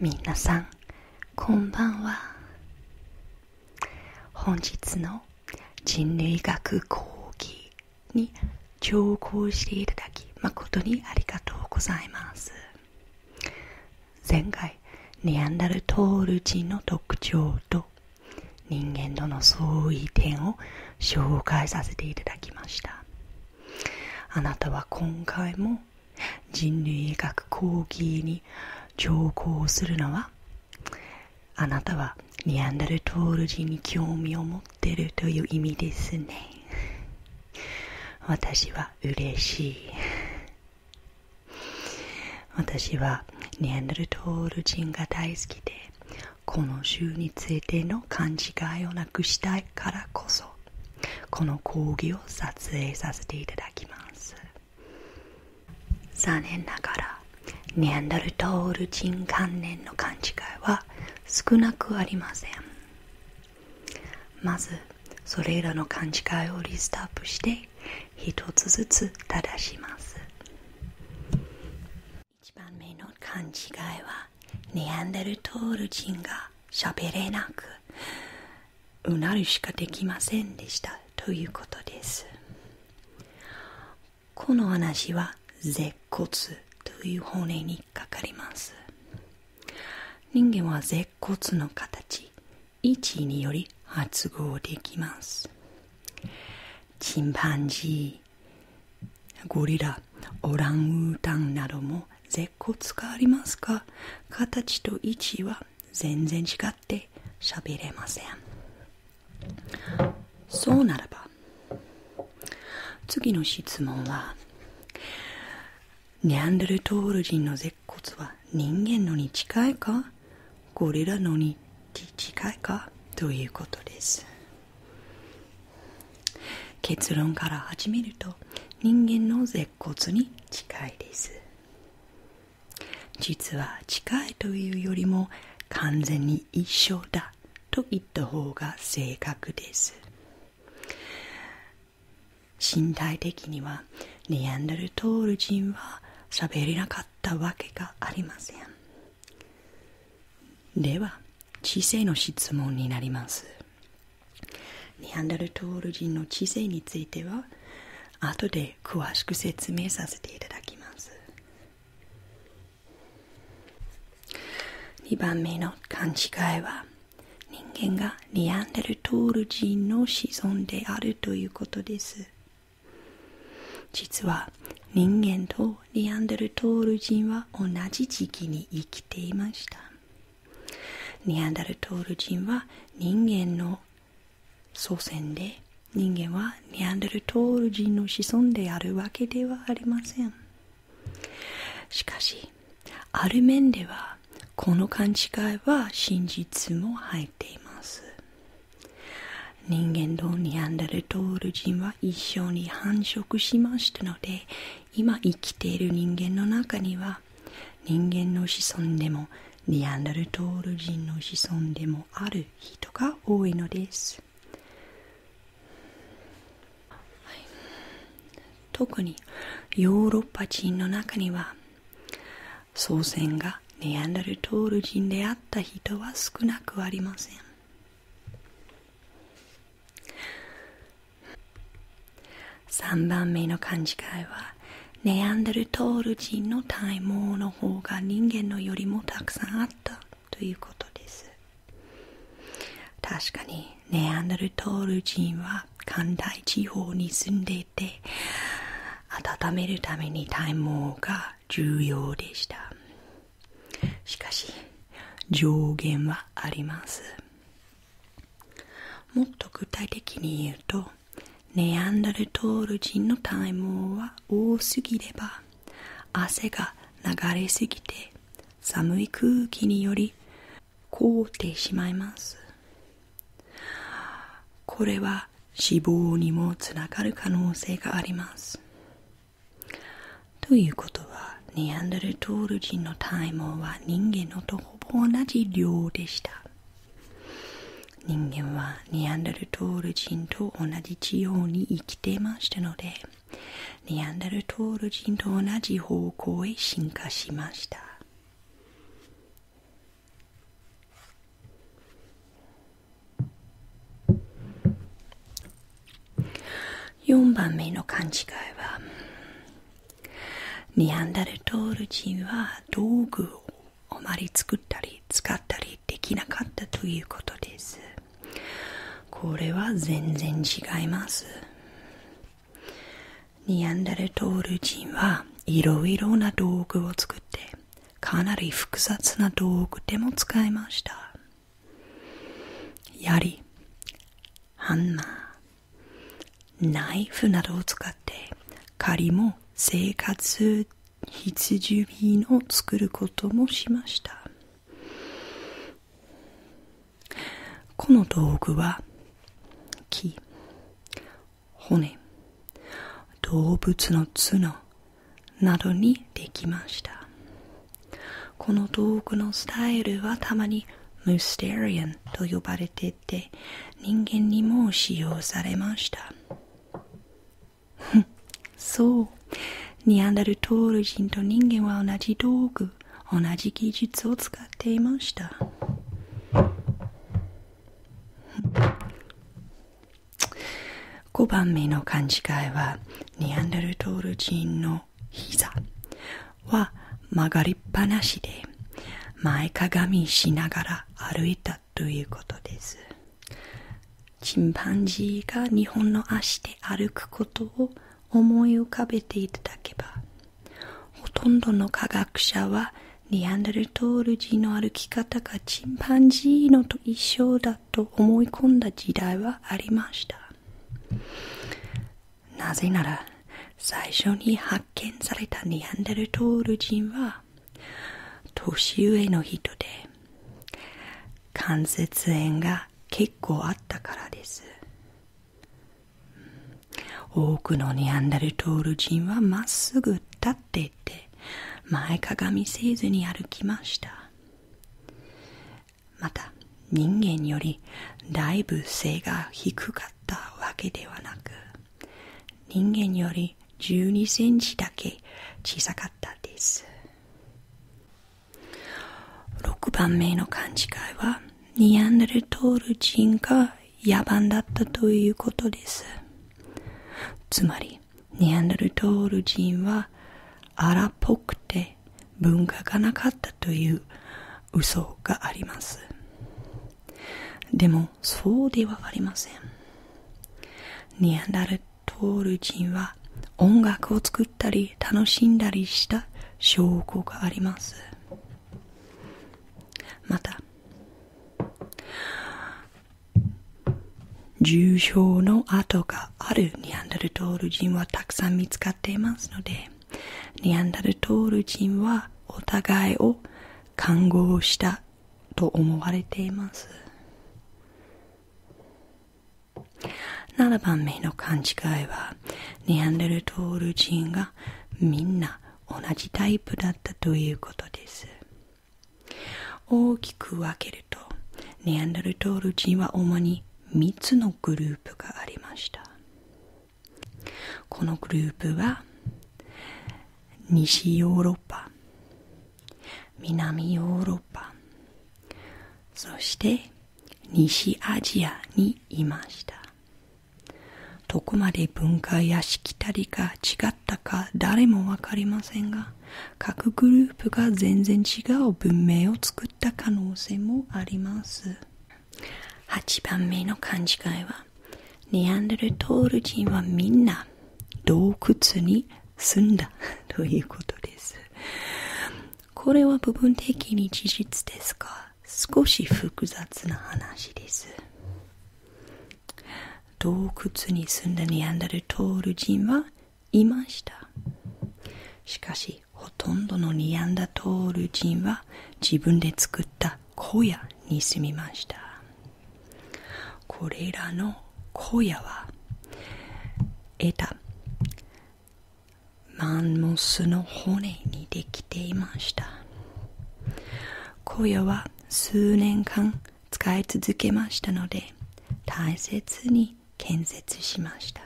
皆さんこんばんは。本日の人類学講義に聴講していただき誠にありがとうございます。前回ネアンダルトール人の特徴と人間との相違点を紹介させていただきました。あなたは今回も人類学講義に聴講するのは、あなたはネアンダルトール人に興味を持っているという意味ですね。私は嬉しい。私はネアンダルトール人が大好きで、この種についての勘違いをなくしたいからこそ、この講義を撮影させていただきます。残念ながらネアンダルトール人関連の勘違いは少なくありません。まずそれらの勘違いをリストアップして一つずつ正します。1番目の勘違いは、ネアンダルトール人が喋れなくうなるしかできませんでしたということです。この話は舌骨という骨にかかります。人間は舌骨の形、位置により発語できます。チンパンジー、ゴリラ、オランウータンなども舌骨がありますが、形と位置は全然違って喋れません。そうならば次の質問は、ネアンデルトール人の舌骨は人間のに近いか、ゴリラのに近いかということです。結論から始めると、人間の舌骨に近いです。実は近いというよりも完全に一緒だと言った方が正確です。身体的にはネアンデルトール人は喋れなかったわけがありません。では知性の質問になります。ネアンデルトール人の知性については後で詳しく説明させていただきます。2番目の勘違いは、人間がネアンデルトール人の子孫であるということです。実は人間とネアンデルトール人は同じ時期に生きていました。ネアンデルトール人は人間の祖先で、人間はネアンデルトール人の子孫であるわけではありません。しかしある面ではこの勘違いは真実も入っています。人間とネアンデルトール人は一緒に繁殖しましたので、今生きている人間の中には人間の子孫でもネアンデルトール人の子孫でもある人が多いのです。特にヨーロッパ人の中には祖先がネアンデルトール人であった人は少なくありません。3番目の勘違いは、ネアンデルトール人の体毛の方が人間のよりもたくさんあったということです。確かにネアンデルトール人は寒帯地方に住んでいて、温めるために体毛が重要でした。しかし上限はあります。もっと具体的に言うと、ネアンデルトール人の体毛は多すぎれば汗が流れすぎて寒い空気により凍ってしまいます。これは死亡にもつながる可能性があります。ということは、ネアンデルトール人の体毛は人間のとほぼ同じ量でした。人間はネアンデルトール人と同じ地方に生きていましたので、ネアンデルトール人と同じ方向へ進化しました。 4番目の勘違いは、ニアンダルトール人は道具をあまり作ったり使ったりできなかったということです。これは全然違います。ニアンダルトール人はいろいろな道具を作ってかなり複雑な道具でも使いました。槍、ハンマー、ナイフなどを使って狩りも生活必需品を作ることもしました。この道具は木、骨、動物の角などにできました。この道具のスタイルはたまにムステリアンと呼ばれていて、人間にも使用されました。そう、ニアンダルトール人と人間は同じ道具、同じ技術を使っていました。5番目の勘違いは、ニアンダルトール人の膝は曲がりっぱなしで前かがみしながら歩いたということです。チンパンジーが2本の足で歩くことを思い浮かべていただけば、ほとんどの科学者はニアンダルトール人の歩き方がチンパンジーのと一緒だと思い込んだ時代はありました。なぜなら、最初に発見されたニアンダルトール人は年上の人で関節炎が結構あったからです。多くのニアンダルトール人はまっすぐ立っていて前かがみせずに歩きました。また人間よりだいぶ背が低かったわけではなく、人間より12センチだけ小さかったです。6番目の勘違いは、ニアンダルトール人が野蛮だったということです。つまり、ニアンダルトール人は荒っぽくて文化がなかったという嘘があります。でも、そうではありません。ニアンダルトール人は音楽を作ったり楽しんだりした証拠があります。また、重傷の跡があるニアンダルトール人はたくさん見つかっていますので、ニアンダルトール人はお互いを看護したと思われています。7番目の勘違いは、ニアンダルトール人がみんな同じタイプだったということです。大きく分けると、ニアンダルトール人は主に3つのグループがありました。このグループは、西ヨーロッパ、南ヨーロッパ、そして西アジアにいました。どこまで文化やしきたりが違ったか誰もわかりませんが、各グループが全然違う文明を作った可能性もあります。8番目の勘違いは、ニアンダルトール人はみんな洞窟に住んだということです。これは部分的に事実ですが、少し複雑な話です。洞窟に住んだニアンダルトール人はいました。しかし、ほとんどのニアンダルトール人は自分で作った小屋に住みました。これらの小屋は枝、マンモスの骨にできていました。小屋は数年間使い続けましたので、大切に建設しました。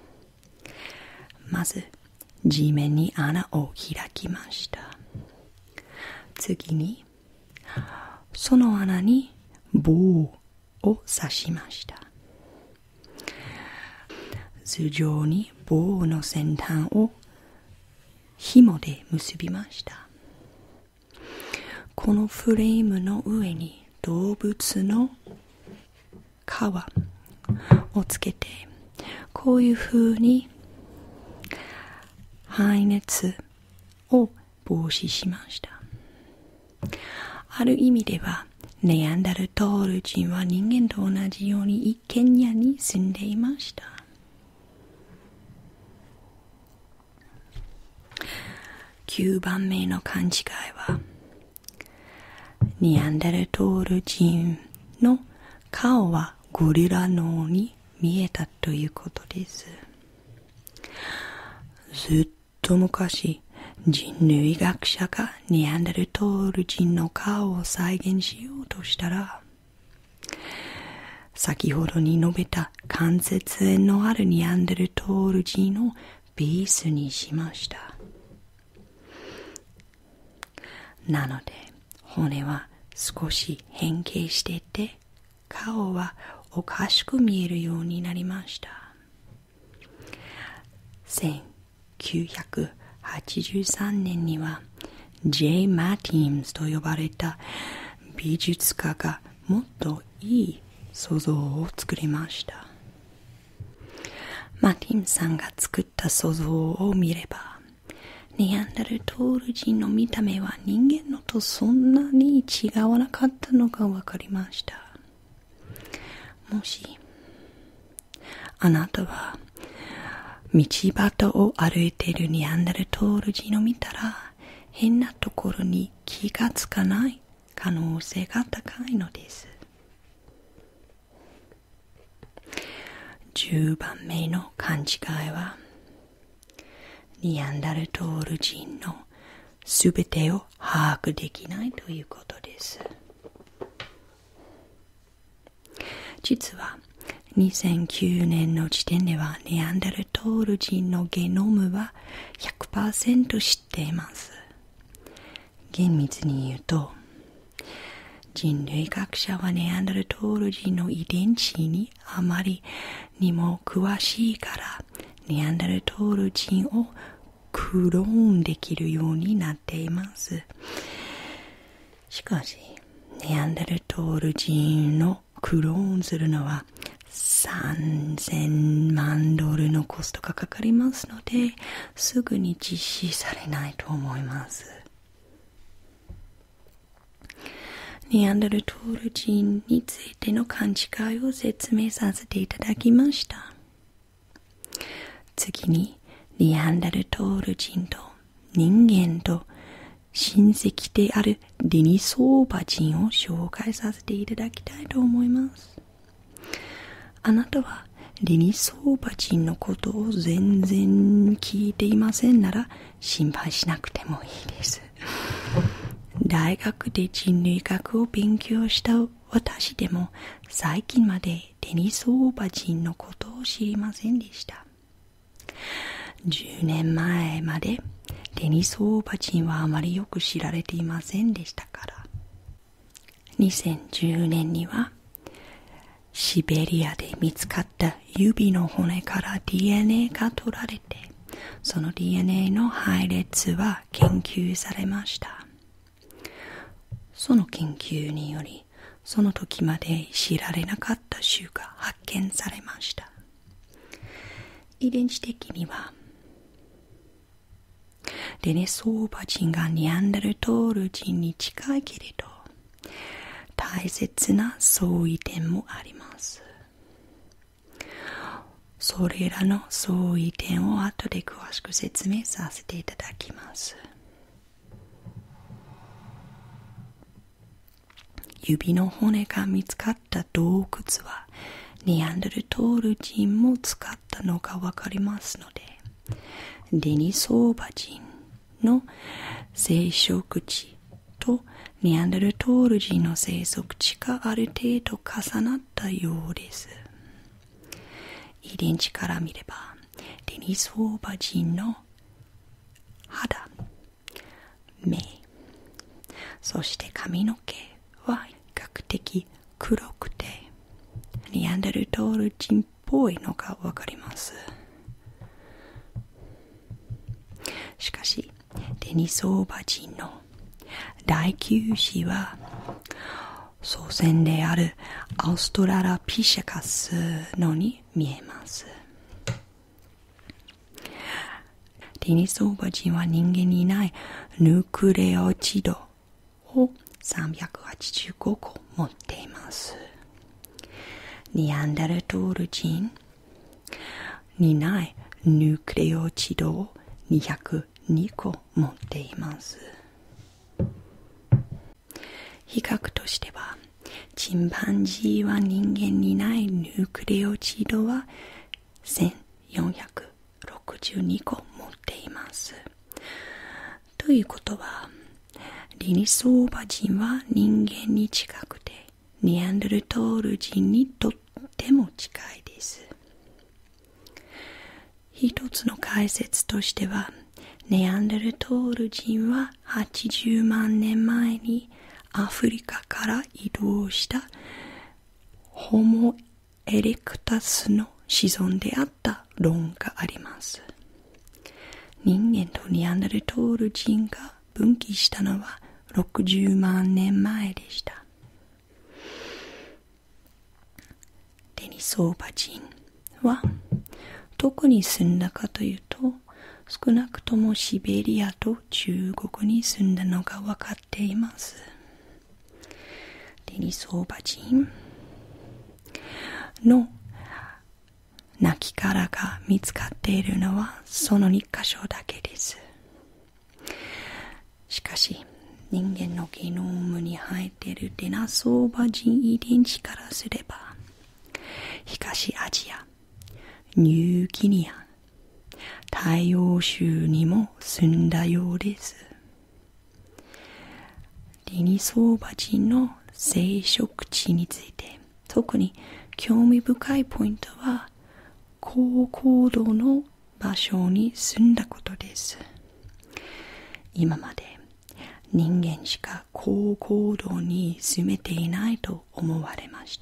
まず地面に穴を開きました。次にその穴に棒を刺しました。頭上に棒の先端を紐で結びました。このフレームの上に動物の皮をつけて、こういう風に排熱を防止しました。ある意味ではネアンダルトール人は人間と同じように一軒家に住んでいました。9番目の勘違いは、ネアンダルトール人の顔はゴリラのように見えたということです。ずっと昔、人類学者がネアンダルトール人の顔を再現しようとしたら、先ほどに述べた関節炎のあるネアンダルトール人をベースにしました。なので骨は少し変形していて、顔はおかしく見えるようになりました。1983年には J. マティムズと呼ばれた美術家がもっといい想像を作りました。マティムさんが作った想像を見れば、ネアンダルトール人の見た目は人間のとそんなに違わなかったのが分かりました。もしあなたは道端を歩いているネアンダルトール人を見たら、変なところに気がつかない可能性が高いのです。10番目の勘違いは、ネアンダルトール人のすべてを把握できないということです。実は2009年の時点ではネアンダルトール人のゲノムは 100% 知っています。厳密に言うと、人類学者はネアンダルトール人の遺伝子にあまりにも詳しいから、ネアンダルトール人をクローンできるようになっています。しかし、ネアンダルトール人のクローンするのは$3000万のコストがかかりますので、すぐに実施されないと思います。ネアンダルトール人についての勘違いを説明させていただきました。次に、ネアンダルトール人と人間と親戚であるデニソーバ人を紹介させていただきたいと思います。あなたはデニソーバ人のことを全然聞いていませんなら心配しなくてもいいです。大学で人類学を勉強した私でも最近までデニソーバ人のことを知りませんでした。10年前までデニソーバ人はあまりよく知られていませんでしたから。2010年にはシベリアで見つかった指の骨から DNA が取られて、その DNA の配列は研究されました。その研究により、その時まで知られなかった種が発見されました。遺伝子的にはデニソーバ人がネアンダルトール人に近いけれど、大切な相違点もあります。それらの相違点を後で詳しく説明させていただきます。指の骨が見つかった洞窟はネアンダルトール人も使ったのがわかりますので、デニソーバ人の生息地とネアンダルトール人の生息地がある程度重なったようです。遺伝子から見ればデニソーバ人の肌、目、そして髪の毛は比較的黒くてネアンダルトール人っぽいのがわかります。 しかし、デニソーバ人の大臼歯は、祖先であるアウストララピシャカスのに見えます。デニソーバ人は人間にいないヌクレオチドを385個持っています。ニアンダルトール人にないヌクレオチドを202個持っています。比較としては、チンパンジーは人間にないヌクレオチドは1462個持っています。ということは、デニソーバ人は人間に近くて、ニアンダルトール人にとっても近いです。一つの解説としては、ネアンデルトール人は80万年前にアフリカから移動したホモエレクタスの子孫であった論があります。人間とネアンデルトール人が分岐したのは60万年前でした。デニソーバ人はどこに住んだかというと、少なくともシベリアと中国に住んだのが分かっています。デニソーバ人の亡きが見つかっているのはその2カ所だけです。しかし、人間のゲノムに入っているデナソーバ人遺伝子からすれば、東アジア、ニューギニア、太陽州にも住んだようです。デニソーバ人の生息地について特に興味深いポイントは、高高度の場所に住んだことです。今まで人間しか高高度に住めていないと思われました。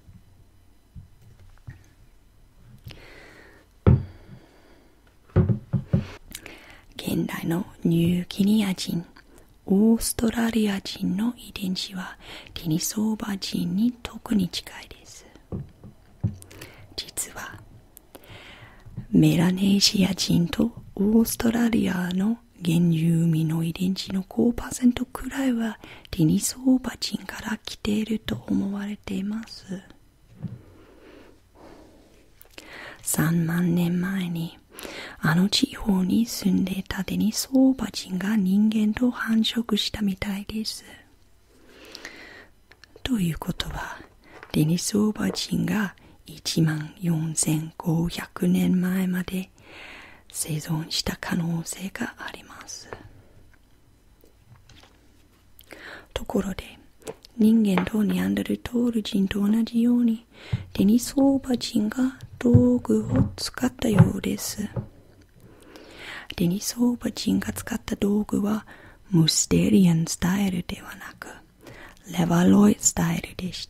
現代のニューギニア人、オーストラリア人の遺伝子はデニソーバ人に特に近いです。実はメラネーシア人とオーストラリアの原住民の遺伝子の 5% くらいはデニソーバ人から来ていると思われています。3万年前にあの地方に住んでいたデニソーバ人が人間と繁殖したみたいです。ということは、デニソーバ人が14,500年前まで生存した可能性があります。ところで、人間とニアンデルトール人と同じようにデニソーバ人が道具を使ったようです。デニソーバ人が使った道具はムステリアンスタイルではなくレバロイスタイルでした。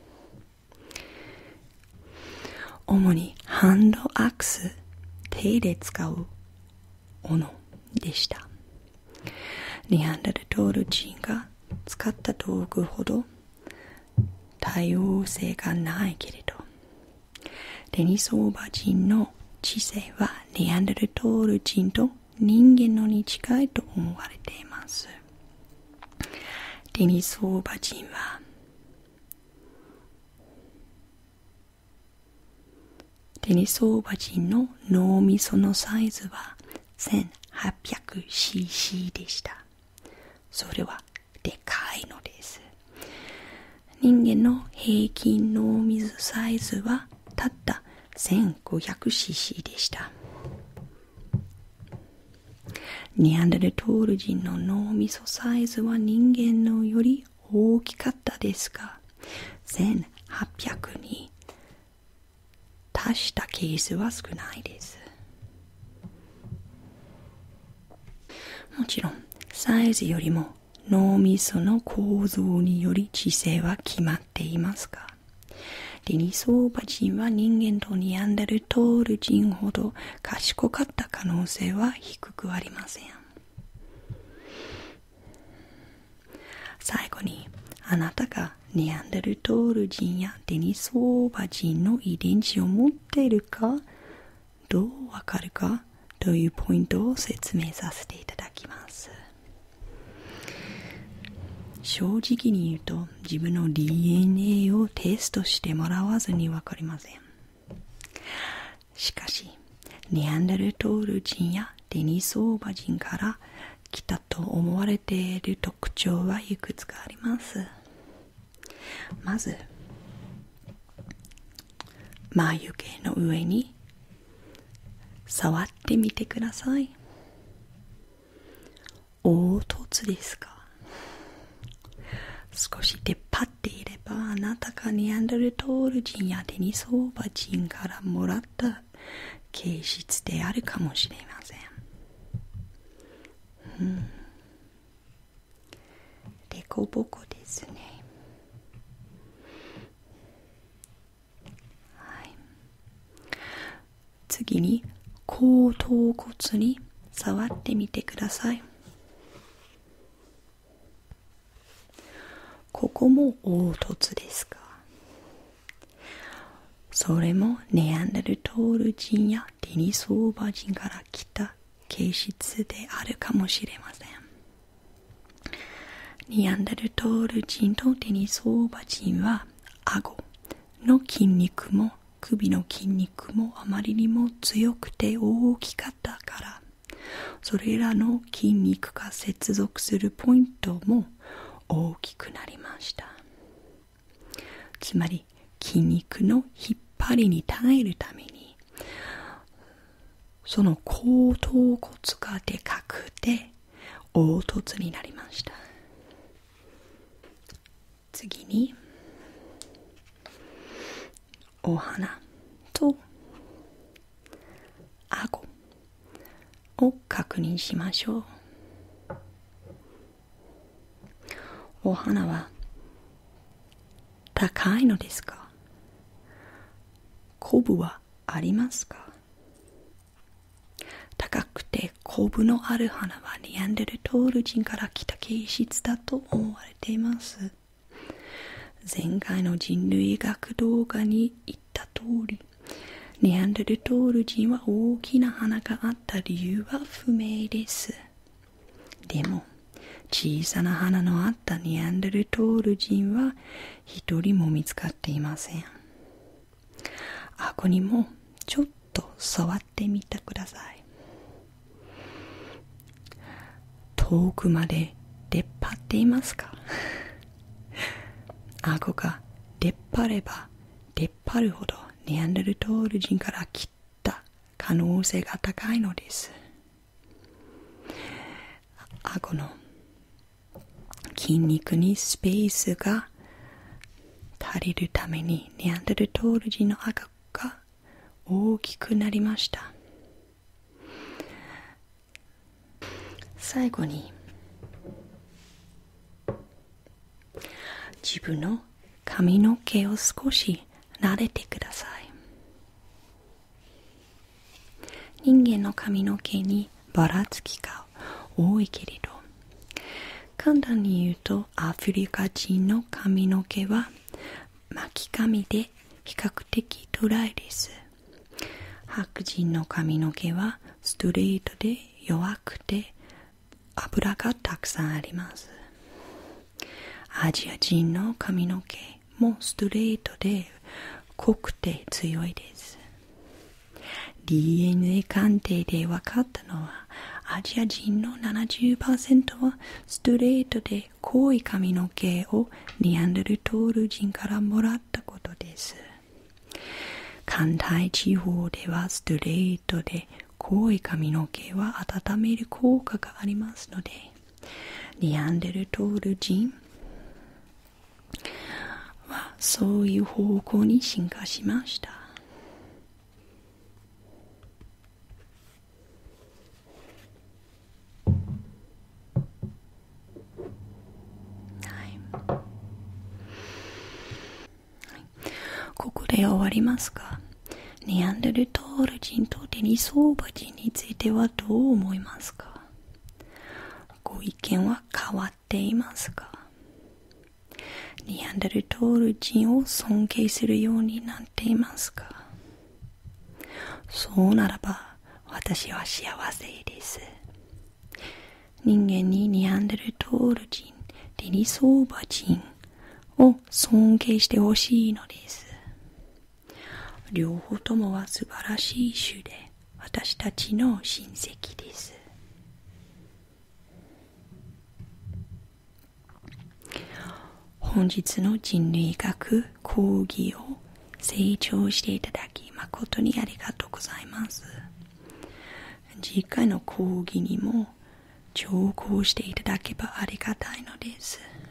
主にハンドアクス、手で使う斧でした。ニアンデルトール人が使った道具ほど多様性がないけれど、デニソーバ人の知性はニアンデルトール人と人間のに近いと思われています。デニソーバ人はデニソーバ人の脳みそのサイズは 1800cc でした。それはでかいのです。人間の平均脳みそサイズはたった 1500cc でした。ニアンデルトール人の脳みそサイズは人間のより大きかったですが、1800に達したケースは少ないです。もちろんサイズよりも脳みその構造により知性は決まっていますが、 デニソーバ人は人間とニアンデルトール人ほど賢かった可能性は低くありません。最後に、あなたがニアンデルトール人やデニソーバ人の遺伝子を持っているか、どうわかるかというポイントを説明させていただきます。正直に言うと、自分の DNA をテストしてもらわずにわかりません。しかし、ニアンデルトール人やデニソーバ人から来たと思われている特徴はいくつかあります。まず、眉毛の上に触ってみてください。凹凸ですか？少し出っ張っていれば、あなたがニアンデルトール人やデニソーバ人からもらった形質であるかもしれません。デコボコですね。はい、次に後頭骨に触ってみてください。ここも凹凸ですか？それもネアンデルトール人やデニソーバ人から来た形質であるかもしれません。ネアンデルトール人とデニソーバ人は顎の筋肉も首の筋肉もあまりにも強くて大きかったから、それらの筋肉が接続するポイントも大きくなりました。つまり筋肉の引っ張りに耐えるために、その後頭骨がでかくて凹凸になりました。次にお鼻と顎を確認しましょう。お鼻は高いのですか？コブはありますか？高くてコブのある鼻はニアンデルトール人から来た形質だと思われています。前回の人類学動画に言った通り、ニアンデルトール人は大きな鼻があった理由は不明です。でも、小さな鼻のあったニアンデルトール人は一人も見つかっていません。顎にもちょっと触ってみてください。遠くまで出っ張っていますか？顎が出っ張れば出っ張るほどニアンデルトール人から来た可能性が高いのです。顎の筋肉にスペースが足りるためにニアンデルトール人の顎が大きくなりました。最後に自分の髪の毛を少し撫でてください。人間の髪の毛にばらつきが多いけれど、簡単に言うとアフリカ人の髪の毛は巻き髪で比較的ドライです。白人の髪の毛はストレートで弱くて油がたくさんあります。アジア人の髪の毛もストレートで濃くて強いです。DNA 鑑定で分かったのは、アジア人の 70% はストレートで濃い髪の毛をニアンデルトール人からもらったことです。寒帯地方ではストレートで濃い髪の毛は温める効果がありますので、ニアンデルトール人はそういう方向に進化しました。 ここで終わりますが、ネアンデルタール人とデニソーバ人についてはどう思いますか？ご意見は変わっていますか？ネアンデルタール人を尊敬するようになっていますか？そうならば私は幸せです。人間にネアンデルタール人、デニソーバ人を尊敬してほしいのです。両方ともは素晴らしい種で、私たちの親戚です。本日の人類学講義を成長していただき誠にありがとうございます。次回の講義にも聴講していただけばありがたいのです。